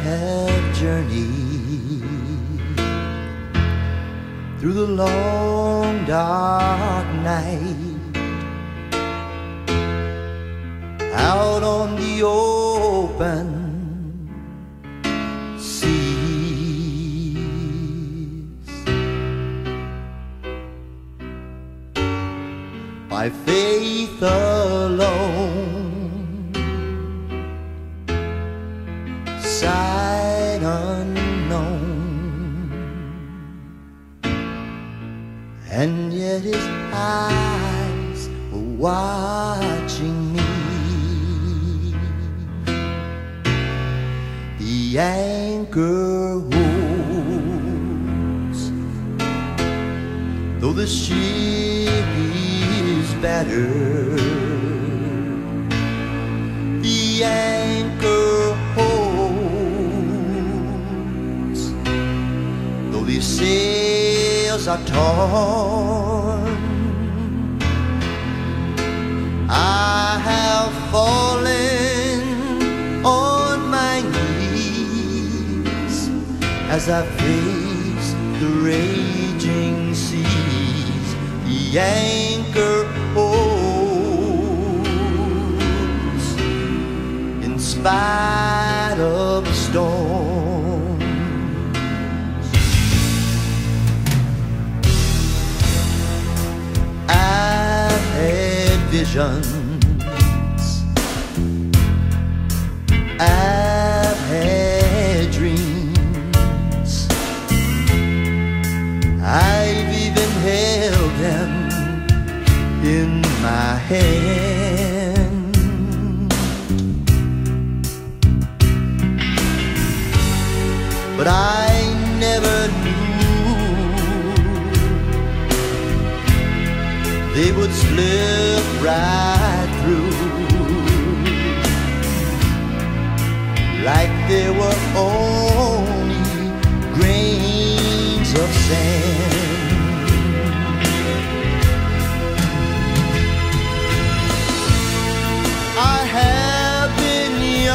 have journeyed through the long dark night, out on the open seas. By faith alone, sight unknown, and yet his eyes were watching me. The anchor holds, though the ship is battered. The anchor holds, though these sails are torn. I have fallen on my knees as I face the raging seas. The anchor holds in spite of the storm. I've had visions, I've had dreams, I've even held them in my hand. But I never knew they would slip right through, like they were only grains of sand. I have been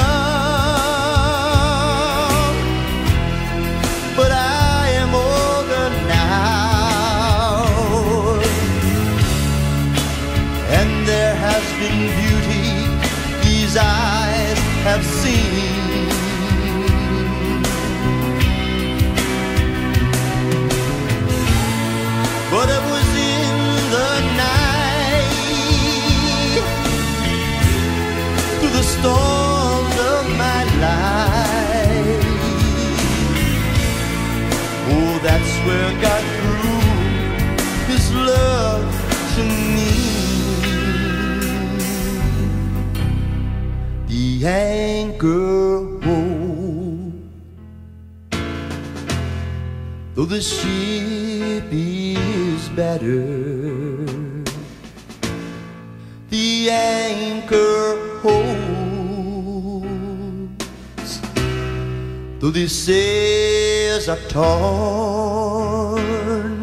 young, but I am older now, and there has been beauty these eyes have seen. But it was in the night, through the storms of my life. Oh, that's where God threw His love to me. The anchor holds, though the ship is battered. The anchor holds, though the sails are torn.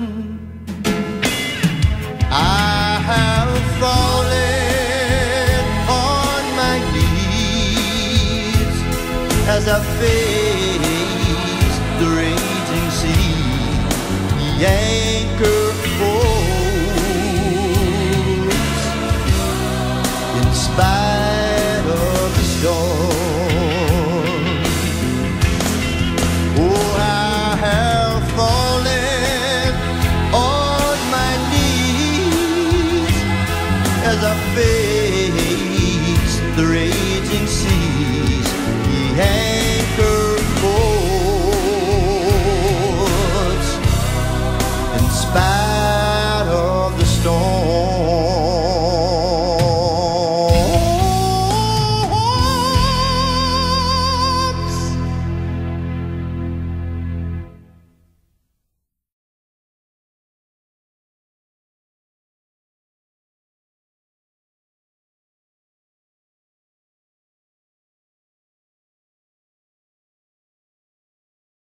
I have fallen on my knees as I face the raging sea. The anchor